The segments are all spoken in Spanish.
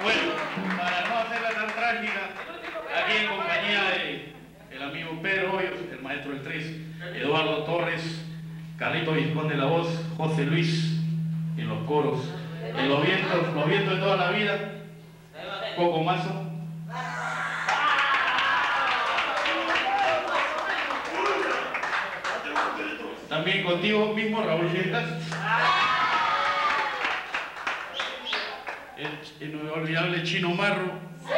Bueno, para no hacerla tan trágica, aquí en compañía de el amigo Pedro Hoyos, el maestro del 3, Eduardo Torres, Carlito Vizconde la voz, José Luis en los coros, en los vientos de toda la vida, Coco Mazo. También contigo mismo, Raúl Yetas. El inolvidable Chino Marro.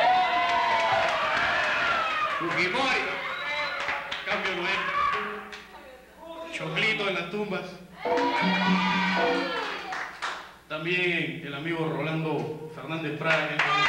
Fujimori. Cambio 90. Choclito en las tumbas. También el amigo Rolando Fernández Prada.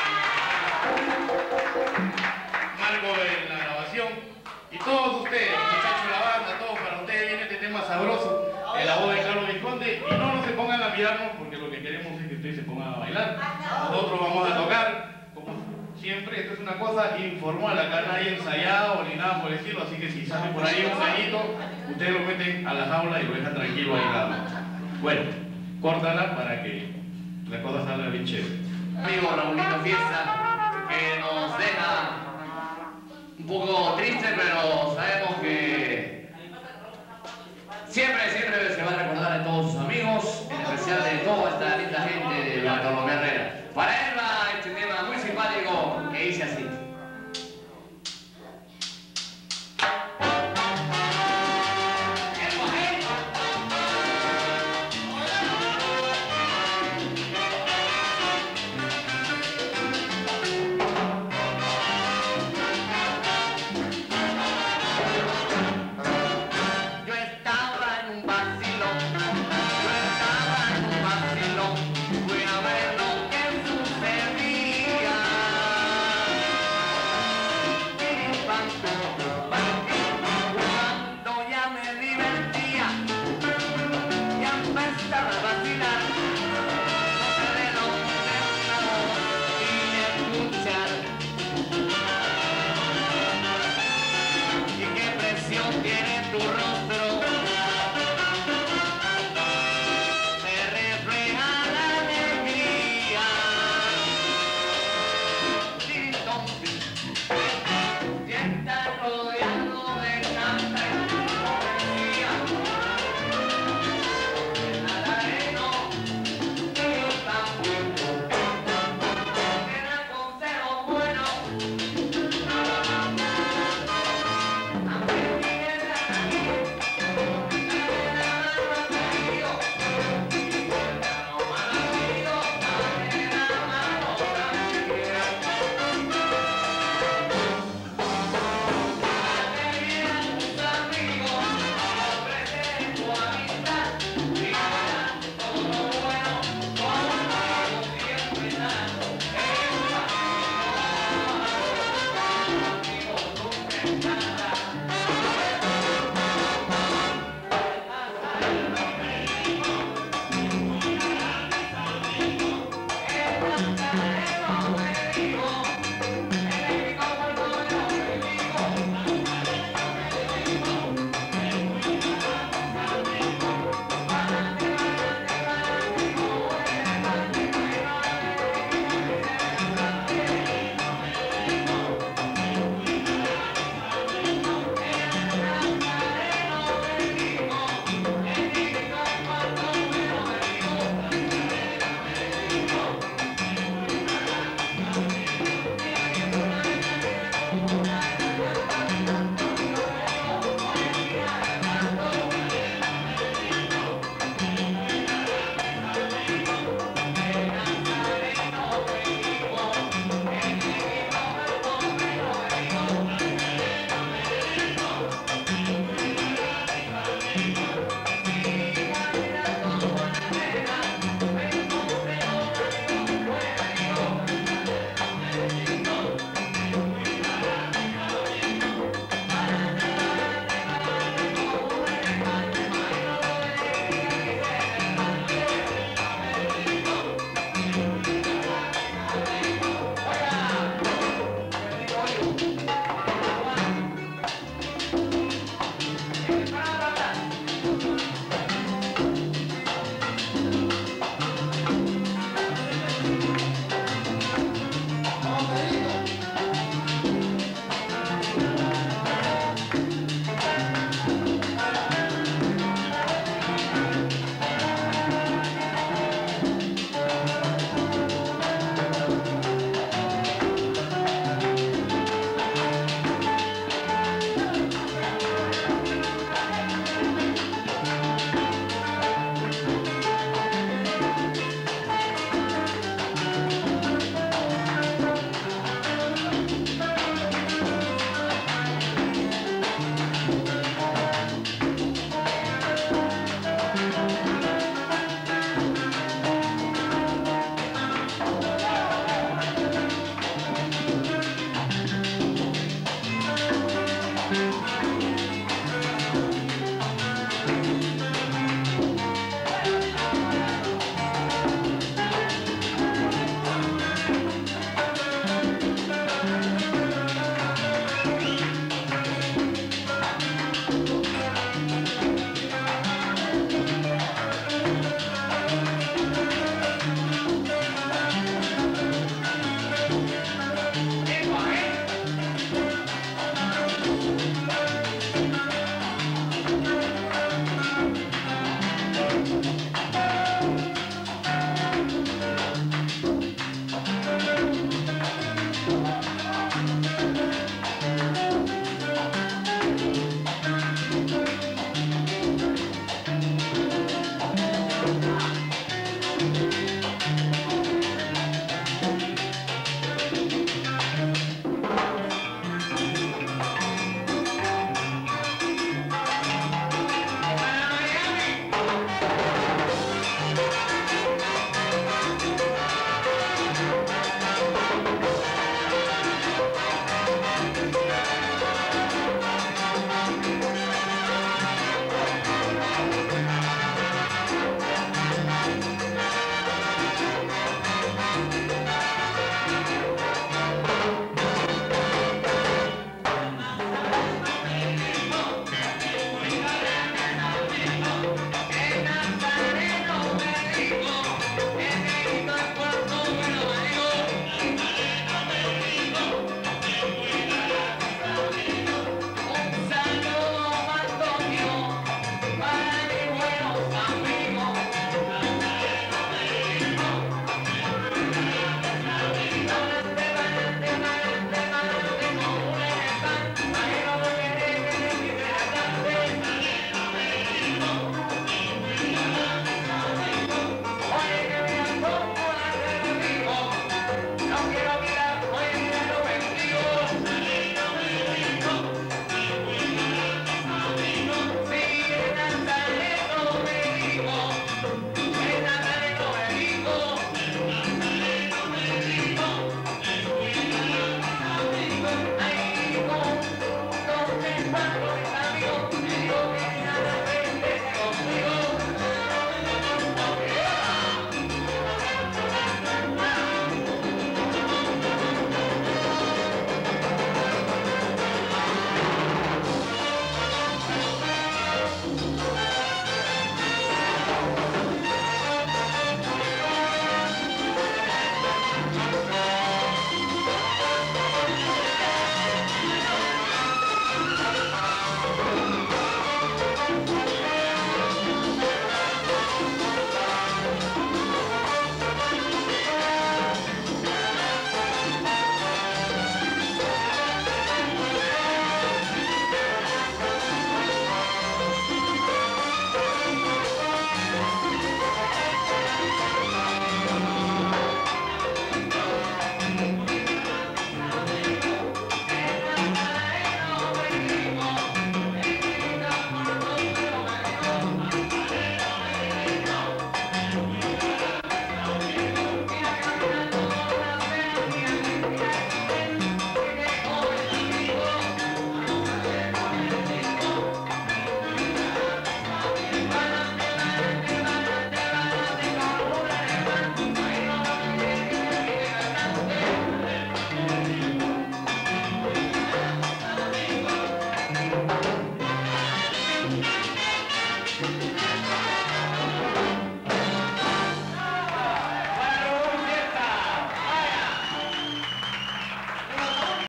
Marco en la grabación. Y todos ustedes, los muchachos de la banda, todos para ustedes viene este tema sabroso, en la voz de Carlos Vizconde. Y no se pongan a mirarnos porque lo que queremos es que ustedes se pongan a bailar. Nosotros vamos a tocar, como siempre, esto es una cosa informal, acá nadie ensayado ni nada por el estilo, así que si sale por ahí un gallito, ustedes lo meten a la jaula y lo dejan tranquilo ahí nada más. Bueno, córtala para que la cosa salga bien chévere. Amigo Raulito Fiesta, que nos deja un poco triste, pero sabemos que siempre se va a recordar de todos sus amigos, en especial de toda esta linda gente de la Colombia Herrera. Para él